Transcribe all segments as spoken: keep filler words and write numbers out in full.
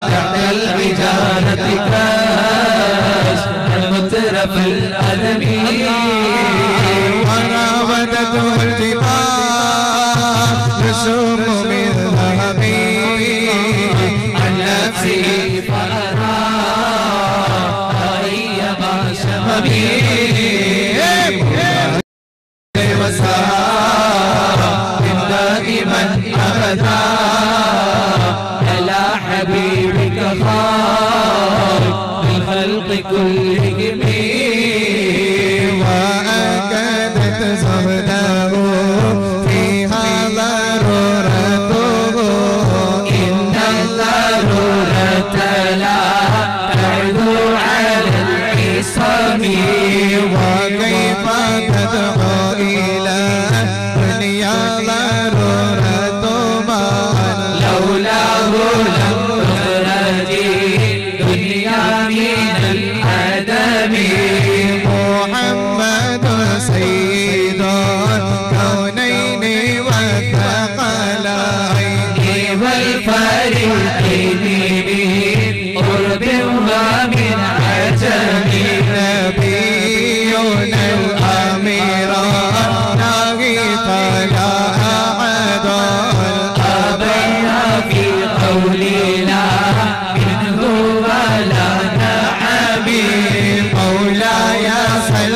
العجالة كاش المترف الأدمي وراودته الجبال رسوم من ذهبي عن نفسه فأرى أيما شمبي وسار دائما أبدا إلى حبيبك خالق بالخلق كلهم وأكدت زهده فيها ضرورته إن الضرورة لا تعدو على الحصان وكيف تدعو إلى دنيا ضرورة من لولاه لم تخرج دنيا من العدم محمد سيد الكونين والثقلين والفريقين من قرب ومن عجم نبينا الأمير ناغي فلا أحد أبينا في قولنا منه ولا نعم مولاي صل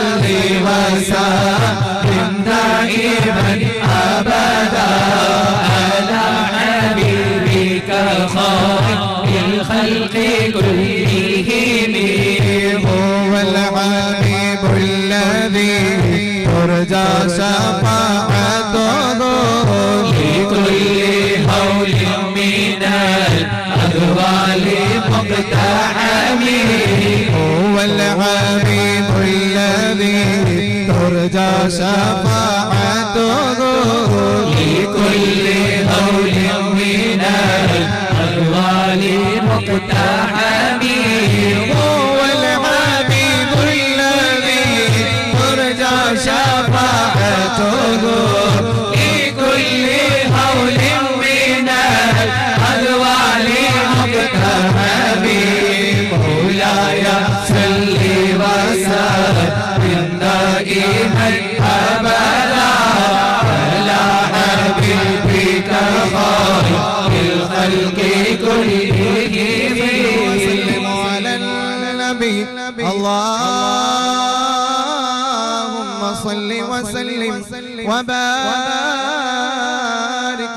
وسلم دائما أبدا على حبيبك خالق الخلق كلهم هو الحبيب الذي ترجى شفاعته لكل هول من الأهوال مقتحم هو الحبيب الذي ترجى شفاعته لكل هول من الأهوال مقتحم هو الحبيب الذي ترجى شفاعته لكل هول من الأهوال مقتحم مولاي صل وسلم دائما أبدا على حبيبك خالق الخلق كلهم وسلم على النبي اللهم صل وسلم وبارك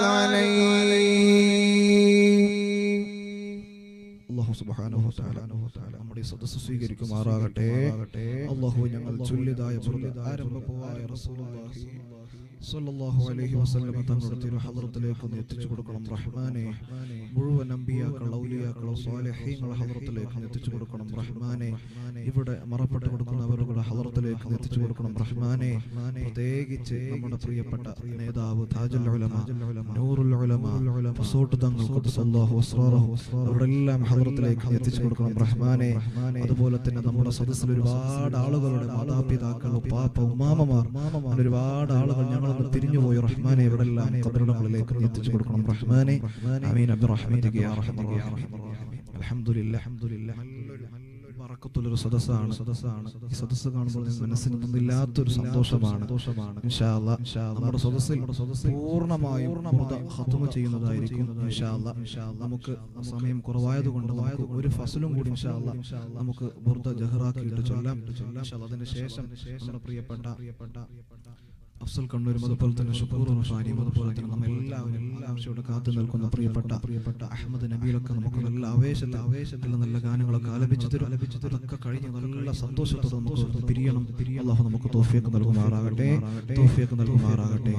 عليه അല്ലാഹു സുബ്ഹാനഹു വ തആല നമ്മുടെ സദസ്സ് സ്വീകരിക്കുമാറാകട്ടെ. അല്ലാഹു ഞങ്ങൾ ചൊല്ലിയതായ ആരംഭമായ റസൂലുള്ളാഹി സ്വല്ലല്ലാഹു അലൈഹി വസല്ലം തങ്ങളുടെ തിരുഹദ്റത്തിലേക്ക് എത്തിച്ചു കൊടുക്കണം റഹ്മാനെ. മുഴുവൻ അമ്പിയാക്കൾ ഔലിയാക്കൾ സ്വാലിഹീങ്ങൾ ഹദ്റത്തിലേക്ക് എത്തിച്ചു കൊടുക്കണം റഹ്മാനെ. ഇവിടെ മറപ്പെട്ടു കൊടുക്കുന്നവരുടെ ഹദ്റത്തിലേക്ക് എത്തിച്ചു കൊടുക്കണം റഹ്മാനെ. പ്രത്യേകിച്ച് നമ്മുടെ പ്രിയപ്പെട്ട നേതാവ് താജുൽ ഉലമ നൂറുൽ ഉലമ ഫസോട്ട് തങ്ങൾ ഖുദ്ദസല്ലാഹു അസ്റാറഹു അവരെല്ലാം ഹദ്റത്തിലേക്ക് എത്തിച്ചു കൊടുക്കണം റഹ്മാനെ. അതുപോലെ തന്നെ നമ്മുടെ സദസ്സിൽ ഒരുപാട് ആളുകളുടെ മാതാപിതാക്കൾ ഉപ്പാപ്പ ഉമ്മാമമാർ ഒരുപാട് ആളുകൾ ഞങ്ങൾ തിരിഞ്ഞുപോയി റഹ്മാനെ. ഇവിടെല്ലാം ഖബറിടങ്ങളിലേക്ക് എത്തിച്ചു കൊടുക്കണം റഹ്മാനെ. ആമീൻ അബ്ദുറഹ്മാനിക യാ റഹ്മാൻ അൽഹംദുലില്ലാഹ് അൽഹംദുലില്ലാഹ് ബറക്കത്തുള്ളൊരു സദസ്സാണ് സദസ്സാണ് ഈ സദസ്സ് കാണുമ്പോൾ മനസ്സിന് മുമ്പില്ലാത്തൊരു സന്തോഷമാണ് ഇൻഷാ അല്ലാഹ്. നമ്മുടെ സദസ്സിൽ പൂർണ്ണമായും ഖത്മ ചെയ്യുന്നതായിരിക്കും ഇൻഷാ അല്ലാഹ്. നമുക്ക് സമയം കുറവായതുകൊണ്ട് നമുക്ക് ഒരു ഫസലും കൂടി ഇൻഷാ അല്ലാഹ് നമുക്ക് ബുർദ ജഹറാക്കിയിട്ട് ചൊല്ലാം ഇൻഷാ അല്ലാഹ്. അതിനുശേഷം നമ്മുടെ പ്രിയപ്പെട്ട അഫ്സൽ കണ്ണൂരും അതുപോലെ തന്നെ ഷുക്കൂർ റഷാനിയും അതുപോലെ തന്നെ നമ്മൾ എല്ലാവരും ആവശ്യത്തോടെ കാത്തു നിൽക്കുന്ന പ്രിയപ്പെട്ട പ്രിയപ്പെട്ട അഹമ്മദ് നബീലൊക്കെ നമുക്ക് നല്ല ആവേശത്തിൽ ആവേശത്തിൽ നല്ല ഗാനങ്ങളൊക്കെ ആലപിച്ചു തരും. അതൊക്കെ കഴിഞ്ഞ് നല്ല സന്തോഷത്തോടെ നമുക്ക് പിരിയണം. അല്ലാഹു നമുക്ക് തൗഫീഖ് നൽകുമാറാകട്ടെ തൗഫീഖ് നൽകുമാറാകട്ടെ.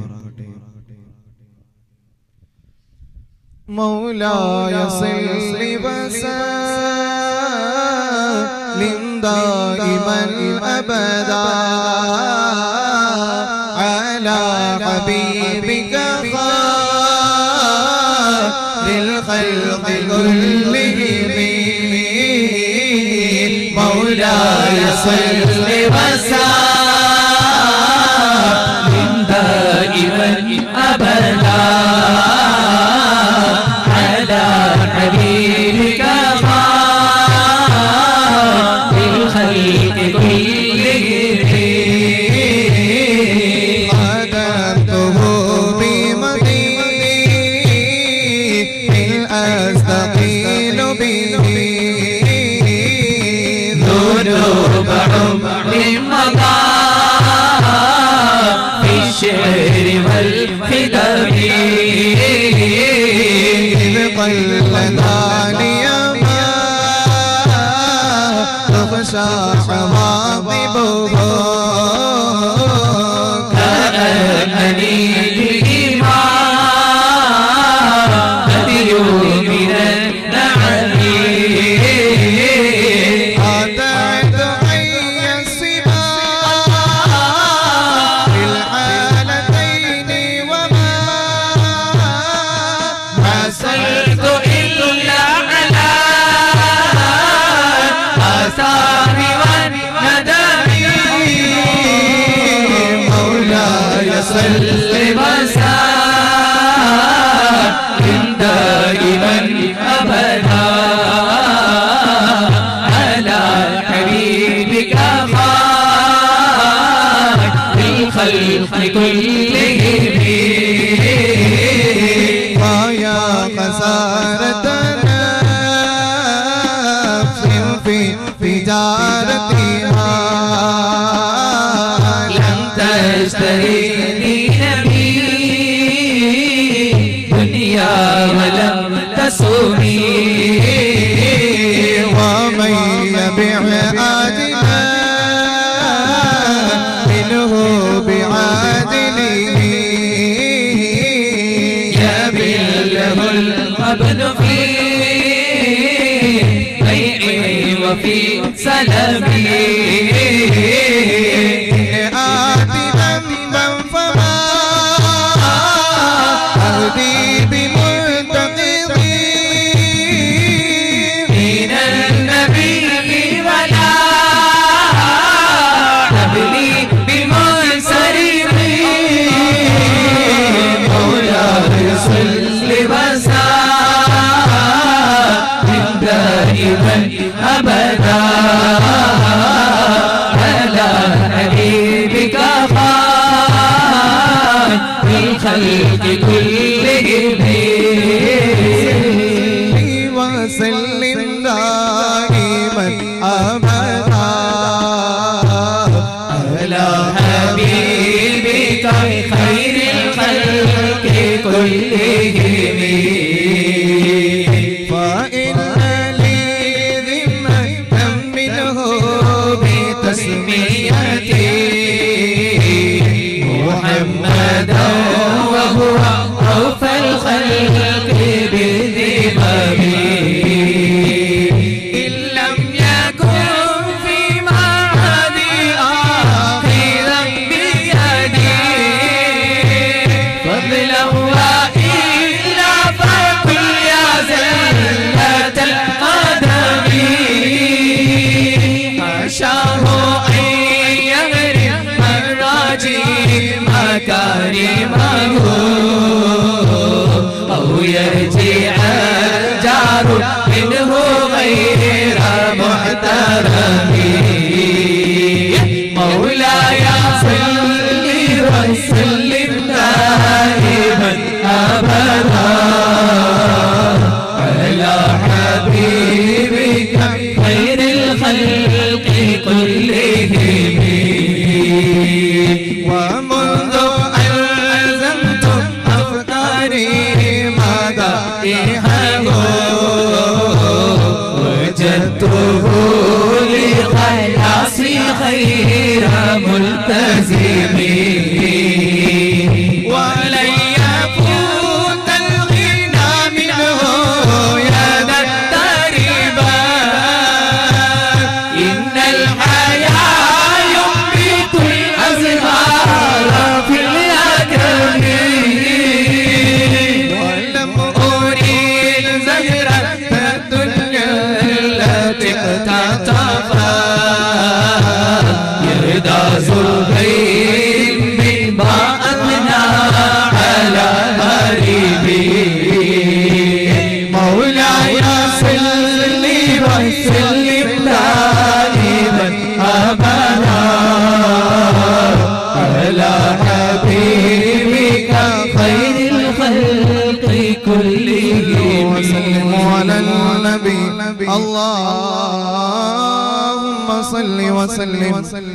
مولاي صل وسلم دائما أبدا على حبيبك خير الخلق كلهم مولاي صل وسلم دائما أبدا على حبيبك فشاع واضبه كأنني الإيمان هدي من النعم أتعد أي السبا في الحالتين وما حصلت إلا على آثار والندم مولاي صل وسلم دائما أبدا على حبيبك خير الخلق كلهم ويا خسارة نفس في تجارتها لم تشتري نبي دنيا ولم تسوني ومن يبع عادلا منه بعادله يبله القبل في بيعي وفي سلمي آتي ذنبا فما أهدي بمنتقضي من النبي ولا تبلي بمنصرف مولاي صل وسلم دائما أبدا على حبيبك خير الخلق كلهم وسلم دائما أبدا على حبيبك خير الخلق كلهم فإن لي ذمة منه بتسميتي محمدا وهو خوف الخلق بذممه إن لم يكن في معادي آخرا بيدي فضلا وإلا فقل يا زلة القدم حاشاه أن يغرم الراجي مكارمه أو يرجع الجار منه غير محترم مولاي صل وسلم دائما أبدا على حبيبك خير الخلق كلهم ومنذ ألزمت أفكاري مدائحه وجدته لخلاصي خير ملتزم ولن يفوت الغنى منه يا ذا التربى إن الحياة ينبت الأزهار في الأكرم ولم أريد زهرة الدنيا التي اقتطفت يرضى زهير بما أثنى على غريبي مولاي صل وسلم دائما أبدا على حبيبك خير الخلق كلهم وسلم على النبي اللهم صل وسلم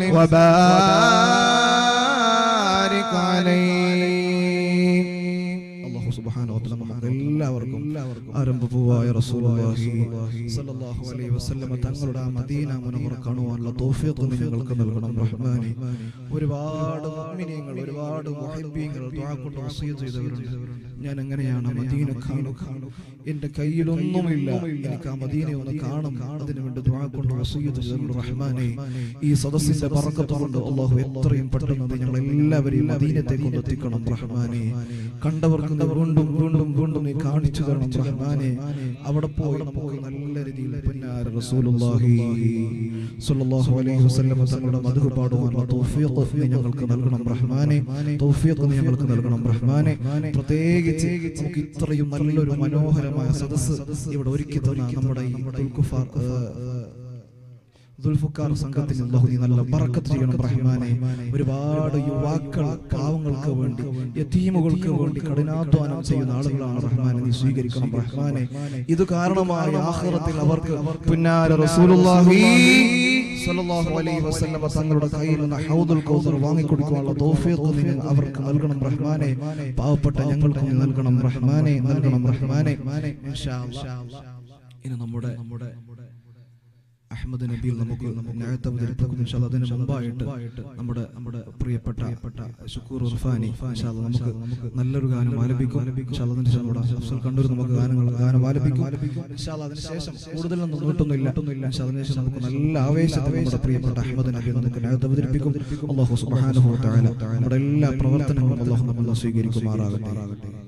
وبارك عليه. അല്ലാഹു സുബ്ഹാനഹു വ തആല നമുക്ക് എല്ലാവർക്കും ആരംഭപൂവായ റസൂലുള്ളാഹി സ്വല്ലല്ലാഹു അലൈഹി വസല്ലം തങ്ങളുടെ ആ മദീന മുനവ്വറ കാണുവാനുള്ള തൗഫീഖ് നീ ഞങ്ങൾക്ക് നൽകണം റഹ്മാനേ. ഒരുപാട് മുഅ്മിനീങ്ങൾ ഒരുപാട് മുഹബ്ബീങ്ങൾ ദുആ കൊണ്ട് വസിയത്ത് ചെയ്തവരുണ്ട്. ഞാൻ എങ്ങനെയാണ് മദീന കാണുക? എന്റെ കയ്യിലൊന്നുമില്ല, എനിക്ക് ആ മദീന ഒന്ന് കാണും, അതിനു വേണ്ടി ദുആ കൊണ്ട് വസിയത്ത് ചെയ്തവരുണ്ട് റഹ്മാനേ. ഈ സദസ്സിന്റെ ബറക്കത്ത് കൊണ്ട് അല്ലാഹു എത്രയും പെട്ടെന്ന് ഞങ്ങൾ എല്ലാവരെയും മദീനത്തേക്ക് എത്തിക്കണം റഹ്മാനേ. കണ്ടവർക്ക് വീണ്ടും വീണ്ടും വീണ്ടും നീ കാണിച്ചു തരണം റഹ്മാനേ. അവിടെ പോയി നമുക്ക് നല്ല രീതിയിൽ പിന്നാര റസൂലുള്ളാഹി സ്വല്ലല്ലാഹു അലൈഹി വസല്ലം തങ്ങളുടെ മദ്ഹ് പാടുവാനുള്ള തൗഫീഖ് നീ ഞങ്ങൾക്ക് നൽകണം റഹ്മാനേ. തൗഫീഖ് നീ ഞങ്ങൾക്ക് നൽകണം റഹ്മാനേ. പ്രത്യേകിച്ച് നമുക്ക് ഇത്രയും നല്ലൊരു മനോഹരമായ സദസ്സ് ഇവിടെ ഒരുക്കി തന്ന നമ്മുടെ ഈ ദുൽഖുഫാർ ദുൽഫുക്കാർ സംഘത്തിന് അല്ലാഹു നീ നല്ല ബറക്കത്ത് ചെയ്യണം റഹ്മാനേ. ഒരുപാട് യുവാക്കൾ പാവങ്ങൾക്ക് വേണ്ടി യതീമുകൾക്ക് വേണ്ടി കഠിനാധ്വാനം ചെയ്യുന്ന ആളുകളാണ് റഹ്മാനെ, നീ സ്വീകരിക്കണം റഹ്മാനെ. ഇത് കാരണമായി ആഖിറത്തിൽ അവർക്ക് പുന്നാര റസൂലുള്ളാഹി സ്വല്ലല്ലാഹു അലൈഹി വസല്ലം തങ്ങളുടെ കയ്യിൽ നിന്ന് ഹൗദുൽ കൗസർ വാങ്ങിക്കൊടുക്കാനുള്ള തൗഫീഖ് നീ അവർക്ക് നൽകണം റഹ്മാനെ. പാവപ്പെട്ട ഞങ്ങൾക്ക് നീ നൽകണം റഹ്മാനെ, നൽകണം റഹ്മാനെ ഇൻഷാ അല്ലാഹ്. ഇനി നമ്മുടെ നമ്മുടെ അഹ്മദ് നബിയിൽ നമുക്ക് നഅത്ത് അവതരിപ്പിക്കും ഇൻഷാ അല്ലാഹ്. അതിന് മുമ്പായിട്ട് നമ്മുടെ നമ്മുടെ പ്രിയപ്പെട്ട ശുക്കൂർ ഉർഫാനി ഇൻഷാ അല്ലാഹ് നമുക്ക് നല്ലൊരു ഗാനം ആലപിക്കും ഇൻഷാ അല്ലാഹ്. അതിന് ശേഷം അഫ്സൽ കണ്ണൂർ നമുക്ക് ഗാനങ്ങൾ ഗാനം ആലപിക്കും ഇൻഷാ അല്ലാഹ്. അതിന് ശേഷം കൂടുതലൊന്നും നീട്ടുന്നില്ല ഇൻഷാ അല്ലാഹ്. അതിന് ശേഷം നമുക്ക് നല്ല ആവേശത്തിൽ നമ്മുടെ പ്രിയപ്പെട്ട അഹ്മദ് നബി നമുക്ക് നഅത്ത് അവതരിപ്പിക്കും. അല്ലാഹു സുബ്ഹാനഹു വ തആല നമ്മുടെ എല്ലാ പ്രവർത്തനങ്ങളും അല്ലാഹു നമ്മെ സ്വീകരിക്കുമാറാകട്ടെ.